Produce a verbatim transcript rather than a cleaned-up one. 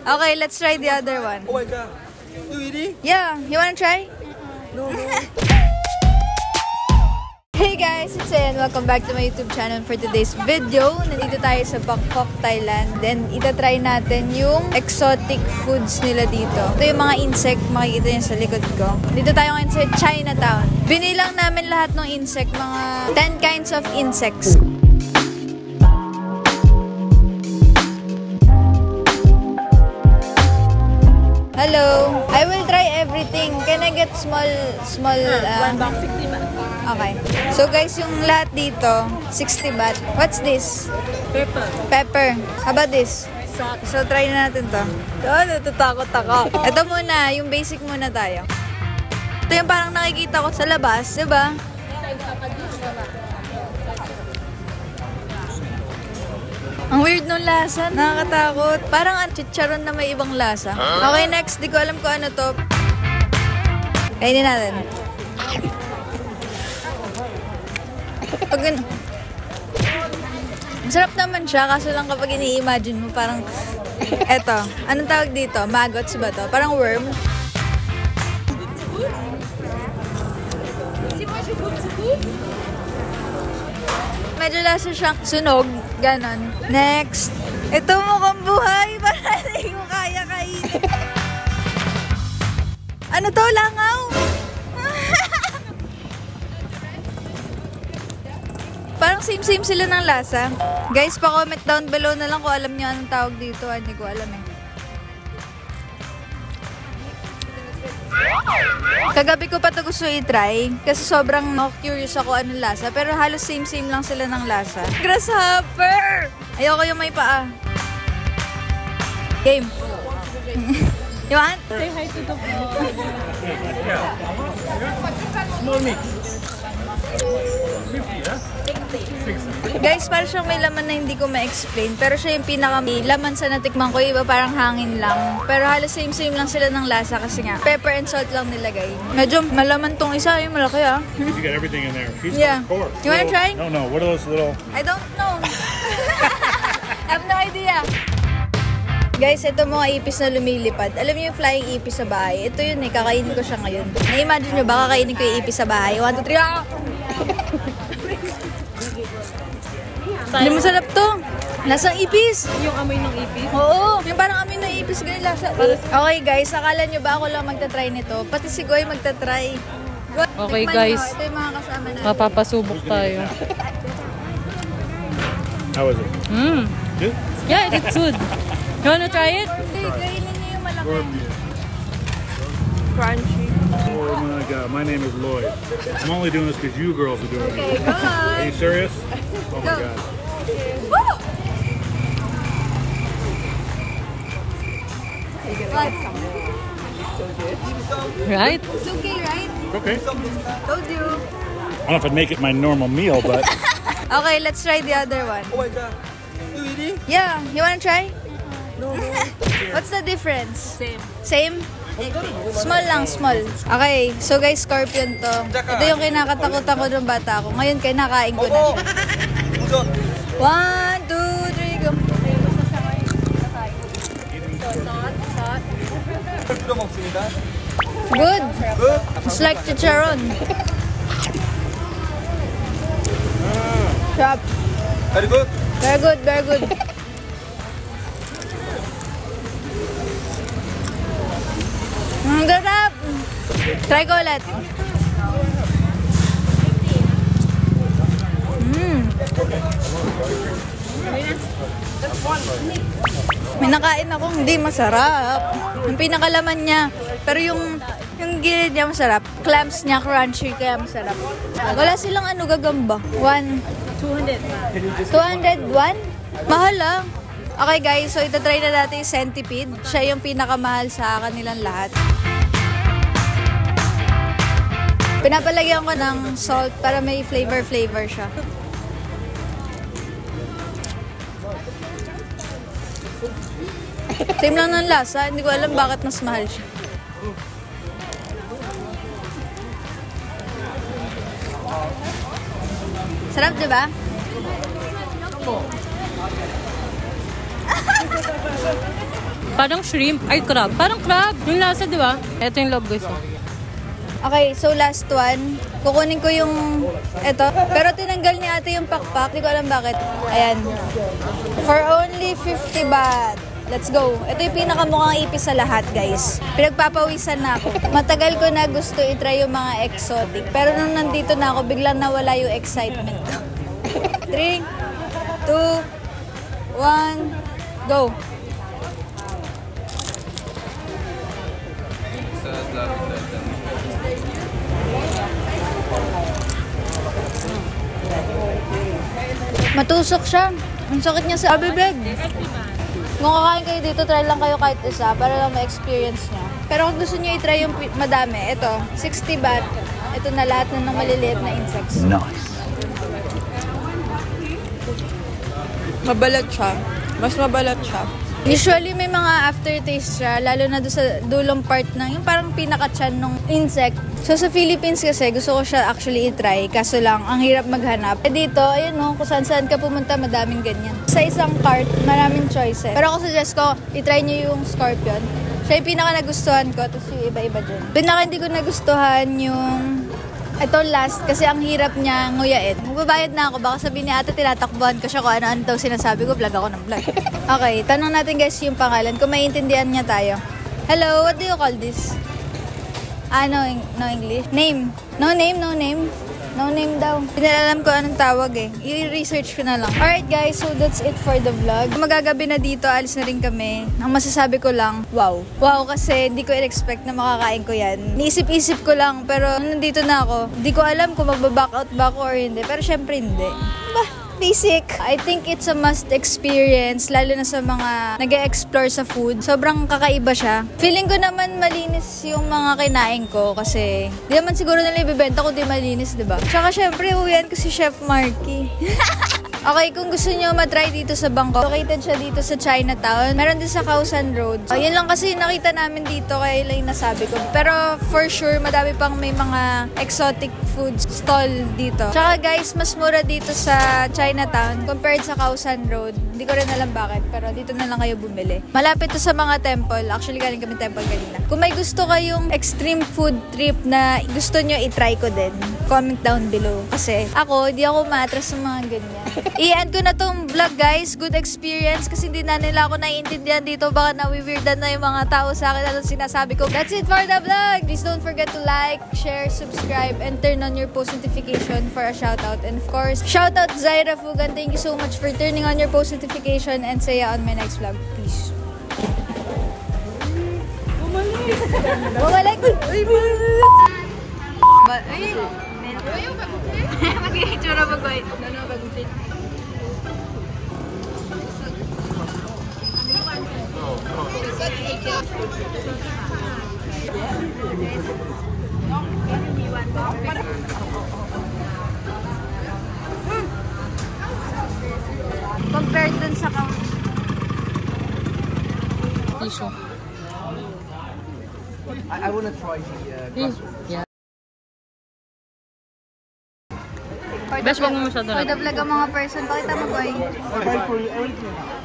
Okay, let's try the other one. Oh my god. You eating? Yeah, you wanna try? No, no. Hey guys, it's Seah and welcome back to my YouTube channel for today's video. Nandito tayo sa Bangkok, Thailand. Then, itatry natin yung exotic foods nila dito. Ito yung mga insect, makikita nyo sa likod ko. Dito tayo ngayon sa Chinatown. Binilang namin lahat ng insect, mga ten kinds of insects. Hello. I will try everything. Can I get small, small, uh... one box, sixty baht. Okay. So guys, yung lahat dito, sixty baht. What's this? Pepper. Pepper. How about this? Salt. So try na natin to. Oh, natatakot ako. Ito muna, yung basic muna tayo. Ito yung parang nakikita ko sa labas, di ba? Ang weird nung lasa. Nakakatakot. Parang ang chicharon na may ibang lasa. Okay, next. Di ko alam kung ano to. Kainin natin. Pag masarap naman siya, kaso lang kapag ini-imagine mo, parang, eto, anong tawag dito? Maggots ba to? Parang worm. Medyo lasa siyang sunog, ganon. Next. Ito mukhang buhay, parang hindi mo kaya kainin. Ano to? Langaw? Parang same-same sila ng lasa. Guys, pa-comment down below na lang kung alam nyo anong tawag dito. Hindi ko alam eh. Kagabi ko pa ito gusto i-try. Kasi sobrang no, curious ako anong lasa. Pero halos same-same lang sila ng lasa. Grasshopper! Ayoko yung may paa. Game. You want? Say hi to the vlog. Small mix. Guys, parang siyang may laman na hindi ko ma-explain. Pero siya yung pinaka laman sa natikman ko. Iba parang hangin lang. Pero halos same-same lang sila ng lasa kasi nga pepper and salt lang nilagay. Medyo malaman tong isa. Yung malaki ah. You got everything in there. Piece Yeah. of course. You wanna Little- try? No, no. What are those little... I don't know. I have no idea. Guys, ito mga ipis na lumilipad. Alam niyo yung flying ipis sa bahay? Ito yun eh, kakainin ko siya ngayon. Na-imagine nyo ba kakainin ko yung ipis sa bahay? one, two, three, ah! Hindi masarap to. Lasang ipis. Yung amoy ng ipis? Oo, yung parang amoy ng ipis, ganyan lasa. Okay guys, akala nyo ba ako lang magta-try nito? Pati si Goy magta-try. Okay, Tikman guys. nyo. Ito yung mga kasama natin. Mapapasubok tayo. How is it? Mmm. Good? Yeah, it's good. You wanna try it? Hey, kainin nyo yung malaki. Crunchy. Oh my god, my name is Lloyd. I'm only doing this because you girls are doing Okay, it. go Are on. you serious? Oh my Go. god. Woo! What? Right? It's okay, right? Okay. Told you. I don't know if I'd make it my normal meal, but... Okay, let's try the other one. Oh my god. You eating? Yeah, you wanna try? No, no. What's the difference? Same. Same? Small lang, small. Okay, so guys, scorpion to. Ito yung kinakatakot ako ng bata ko. Ngayon, kinakain ko na siya. Udon. One, two, three, go. Udon 먹습니다. Good. Good. It's like chicharon. Sharp. Very good. Very good, very good. Ang garap! Try ko ulit. Mm. May nakain ako, hindi masarap. Yung pinakalaman niya. Pero yung yung gilid niya masarap. Clams niya, crunchy, kaya masarap. Wala silang ano gagamba. One. two hundred. two hundred one? Mahal ah. Okay guys, so itatry na natin yung centipede. Siya yung pinakamahal sa kanilang lahat. Pinapalagyan ko ng salt para may flavor-flavor siya. Same lang ng lasa. Hindi ko alam bakit mas mahal siya. Sarap, diba? Parang shrimp. Ay, crab. Parang crab. Yung lasa, di ba? Ito yung loob, guys. Okay, so last one. Kukunin ko yung ito. Pero tinanggal ni ate yung pakpak. Hindi ko alam bakit. Ayan. For only fifty baht. Let's go. Ito yung pinakamukhang ipis sa lahat, guys. Pinagpapawisan na ako. Matagal ko na gusto i-try yung mga exotic. Pero nung nandito na ako, biglang nawala yung excitement ko. three, two, one, go. Matusok siya. Ang sakit niya sa abibig. Kung kakain kayo dito, try lang kayo kahit isa para lang ma-experience nyo. Pero kung gusto nyo i-try yung madami, ito, sixty baht. Ito na lahat na ng maliliit na insects. Nice. Mabalat siya. Mas mabalat siya. Usually may mga aftertaste siya, lalo na doon sa dulong part ng yung parang pinaka-chan ng insect. So sa Philippines kasi, gusto ko siya actually i-try. Kaso lang, ang hirap maghanap. Eh dito, ayun no, kung saan-saan ka pumunta, madaming ganyan. Sa isang cart, maraming choices. Pero ako suggest ko, i-try nyo yung scorpion. Siya yung pinaka-nagustuhan ko, tapos yung iba-iba dyan. Pinaka hindi ko nagustuhan yung ito last, kasi ang hirap niya nguyain. Magbabayad na ako, baka sabihin ni ate, tinatakbuhan ko siya kung ano-ano daw sinasabi ko, vlog ako ng vlog. Okay, tanong natin guys yung pangalan, kung maiintindihan niya tayo. Hello, what do you call this? Ah, no, no English. Name. No name, no name. No name daw. Hindi alam ko anong tawag eh. I-research ko na lang. Alright guys, so that's it for the vlog. Magagabi na dito, alis na rin kami. Ang masasabi ko lang, wow. Wow kasi hindi ko in-expect na makakain ko yan. Niisip-isip ko lang, pero nandito na ako. Hindi ko alam kung magbaback out ba ako or hindi. Pero syempre hindi. Bah! Basic. I think it's a must experience, lalo na sa mga nag-e-explore sa food. Sobrang kakaiba siya. Feeling ko naman malinis yung mga kinain ko kasi di naman siguro nila ibibenta kung di malinis, diba? Tsaka syempre, uwian ko si Chef Marky. Okay, kung gusto nyo matry dito sa Bangkok, located siya dito sa Chinatown. Meron din sa Khao-San Road. Uh, yun lang kasi nakita namin dito, kaya lang nasabi ko. Pero for sure, madami pang may mga exotic food stall dito. Tsaka guys, mas mura dito sa Chinatown compared sa Khao-San Road. Hindi ko rin alam bakit, pero dito na lang kayo bumili. Malapit to sa mga temple. Actually, galing kami temple kanina. Kung may gusto kayong extreme food trip na gusto nyo i-try ko din, comment down below. Kasi ako, di ako maatras sa mga ganyan. I-end ko na tong vlog guys. Good experience kasi hindi na nila ako naiintindihan dito. Baka nawiweirdan na yung mga tao sa akin. Ano sinasabi ko. That's it for the vlog. Please don't forget to like, share, subscribe, and turn on your post notification for a shoutout. And of course, shoutout Zaira Fugan. Thank you so much for turning on your post notification and Seah on my next vlog. Peace. Bumalik! Bumalik! But, ay! Mag-i-itsura mag-wait. No, no, mag-wait. Compared dun sa count. Tissue. I, I want to try the uh, croissant. Yeah. Best wag mo masyado For the vlog ang mga person, pakita mo boy. I buy for you everything.